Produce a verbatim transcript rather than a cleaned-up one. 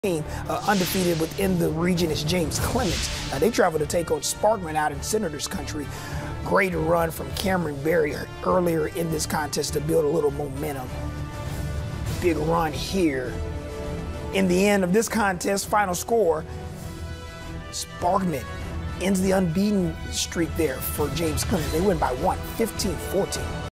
team uh, undefeated within the region is James Clemens. Now they travel to take on Sparkman out in Senators Country. Great run from Cameron Berry earlier in this contest to build a little momentum. Big run here. In the end of this contest, final score, Sparkman ends the unbeaten streak there for James Clemens. They win by one, fifteen fourteen.